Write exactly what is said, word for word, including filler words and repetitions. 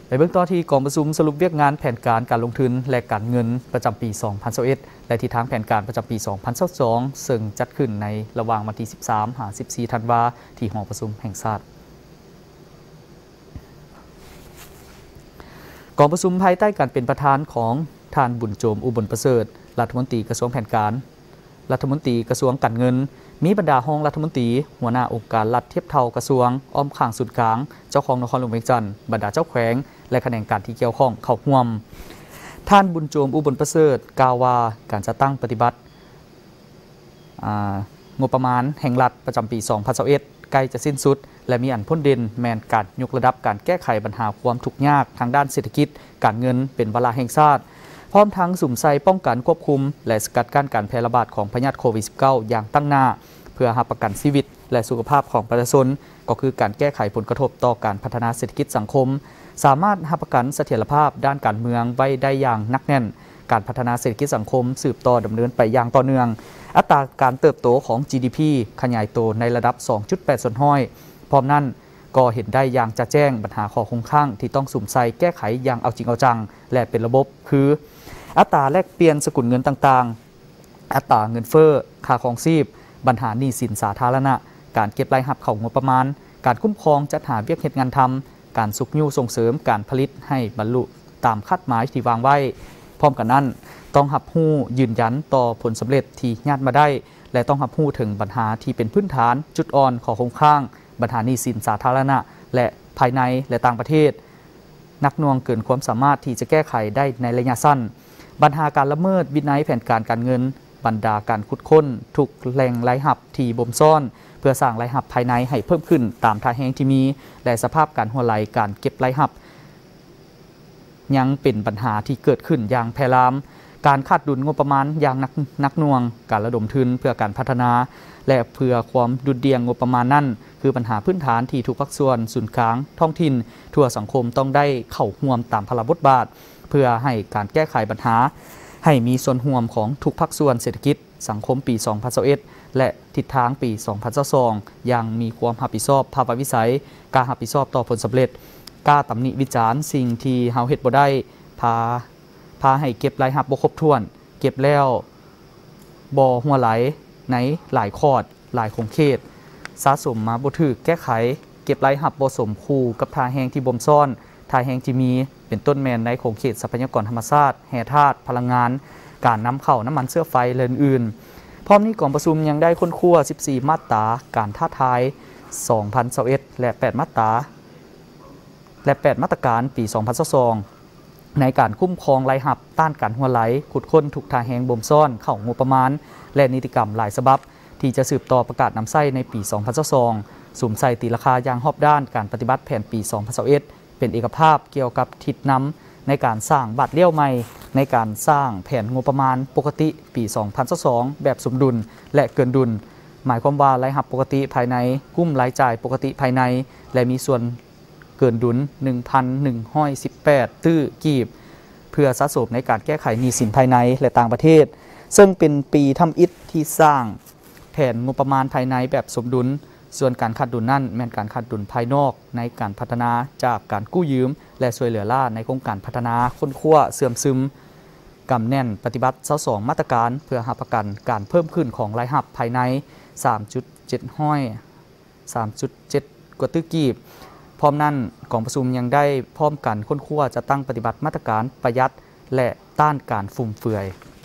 ไปเบื้องต้นที่กองประชุมสรุปเวียกงานแผนการการลงทุนและการเงินประจำปี สองพันยี่สิบเอ็ด และทิศทางแผนการประจำปี สองพันยี่สิบสอง ซึ่งจัดขึ้นในระหว่างวันที่ สิบสามถึงสิบสี่ ธันวาคมที่หอประชุมแห่งชาติกองประชุมภายใต้การเป็นประธานของท่านบุญโจมอุบลประเสริฐรัฐมนตรีกระทรวงแผนการรัฐมนตรีกระทรวงการเงินมีบรรดาห้องรัฐมนตรีหัวหน้าองค์การรัฐเทียบเท่ากระทรวงอ้อมข้างสุดกลางเจ้าของนครหลวงเวียงจันทร์บรรดาเจ้าแขวงและแขนงการที่เกี่ยวข้องเข้าร่วมท่านบุญโจมอุบลประเสริฐกล่าวว่าการจัดตั้งปฏิบัติงบประมาณแห่งรัฐประจำปี สองพันยี่สิบเอ็ด ใกล้จะสิ้นสุดและมีอันพ้นเด่นแมนการยกระดับการแก้ไขปัญหาความทุกข์ยากทางด้านเศรษฐกิจการเงินเป็นวาระแห่งชาติพร้อมทั้งสุ่มใส่ป้องกันควบคุมและสกัดกั้นการแพร่ระบาดของพยาธิโควิด สิบเก้า อย่างตั้งหน้าเพื่อรับประกันชีวิตและสุขภาพของประชาชนก็คือการแก้ไขผลกระทบต่อการพัฒนาเศรษฐกิจสังคมสามารถรับประกันเสถียรภาพด้านการเมืองไว้ได้อย่างนักแน่นการพัฒนาเศรษฐกิจสังคมสืบต่อดำเนินไปอย่างต่อเนื่องอัตราการเติบโตของ จี ดี พี ขยายตัวในระดับ สองจุดแปด ส่วนห้อยพร้อมนั้นก็เห็นได้อย่างจะแจ้งปัญหาข้อคงข้างที่ต้องสุ่มใส่แก้ไขอย่างเอาจริงเอาจังและเป็นระบบคืออัตราแลกเปลี่ยนสกุลเงินต่างๆอัตราเงินเฟ้อค่าครองชีพปัญหาหนี้สินสาธารณะการเก็บรายรับเข้างบประมาณการคุ้มครองจัดหาเวียกเหตุงานทำการสุขยู่ส่งเสริมการผลิตให้บรรลุตามคาดหมายที่วางไว้พร้อมกันนั้นต้องรับรู้ยืนยันต่อผลสำเร็จที่ญาติมาได้และต้องรับรู้ถึงปัญหาที่เป็นพื้นฐานจุดอ่อนข้อคงข้างปัญหาหนี้สินสาธารณะและภายในและต่างประเทศนักหน่วงเกินความสามารถที่จะแก้ไขได้ในระยะสั้นปัญหาการละเมิดวินัยแผนการการเงินบรรดาการขุดค้นทุกแหล่งรายรับที่บ่มซ่อนเพื่อสร้างรายรับภายในให้เพิ่มขึ้นตามท่าแห้งที่มีและสภาพการหัวไหลการเก็บรายรับยังเป็นปัญหาที่เกิดขึ้นอย่างแพร่ลามการขาดดุลงบประมาณอย่างนักนักหน่วงการระดมทุนเพื่อการพัฒนาและเพื่อความดุลเดียงงบประมาณนั่นคือปัญหาพื้นฐานที่ทุกภาคส่วนศูนย์กลางท้องถิ่นทั่วสังคมต้องได้เข้าร่วมตามพลบทบาทเพื่อให้การแก้ไขปัญหาให้มีส่วนร่วมของทุกภาคส่วนเศรษฐกิจสังคมปี สองพันยี่สิบเอ็ด และทิศทางปี สองพันยี่สิบสอง ยังมีความรับผิดชอบภาวะวิสัยการรับผิดชอบต่อผลสำเร็จกล้าตำหนิวิจารณ์สิ่งที่เฮาเฮ็ดบ่ได้พาพาให้เก็บรายรับบ่ครบถ้วนเก็บแล้วบ่หัวไหลในหลายคอร์ดหลายคงเขตสะสมมาบ่ถูกแก้ไขเก็บรายรับบ่สมคู่กับท่าแห้งที่บ่มซ่อนท่าแห้งที่มีเป็นต้นแมนในคงเขตทรัพยากรธรรมชาติแร่ธาตุพลังงานการนำเข้าน้ำมันเชื้อไฟและอื่นๆพร้อมนี้กองประชุมยังได้ค้นคว้าสิบสี่มาตราการท้าทาย สองพันยี่สิบเอ็ด และแปดมาตราและแปดมาตรการปี สองพันยี่สิบสองในการคุ้มครองรายรับต้านการหัวไหลขุดค้นทุกท่าแห้งบ่มซ่อนเข้างบประมาณและนิติกรรมหลายฉบับที่จะสืบต่อประกาศนำไส้ในปี สองพันยี่สิบสองสุ่มใส่ตีราคาอย่างรอบด้านการปฏิบัติแผนปี สองพันยี่สิบเอ็ด เป็นเอกภาพเกี่ยวกับทิศนำในการสร้างบัตรเลี้ยวใหม่ในการสร้างแผนงบประมาณปกติปี สองพันยี่สิบสอง แบบสมดุลและเกินดุลหมายความว่ารายรับปกติภายในกุ้มรายจ่ายปกติภายในและมีส่วนเกินดุล หนึ่งพันหนึ่งร้อยสิบแปด ตื้อกีบเพื่อสะสมในการแก้ไขหนี้สินภายในและต่างประเทศซึ่งเป็นปีทำอิฐที่สร้างแผนงบประมาณภายในแบบสมดุลส่วนการขาดดุลนั่นแม่นการขาดดุลภายนอกในการพัฒนาจากการกู้ยืมและช่วยเหลือล่าในโครงการพัฒนาค้นคว้าเสื่อมซึมกำแน่นปฏิบัติเสาสองมาตรการเพื่อหาประกันการเพิ่มขึ้นของรายรับภายใน สามจุดเจ็ด ห้อย สามจุดเจ็ด กว่าตื้อกีบพร้อมนั้นกองประชุมยังได้พร้อมกันค้นคว้าจะตั้งปฏิบัติมาตรการประหยัดและต้านการฟุ่มเฟือย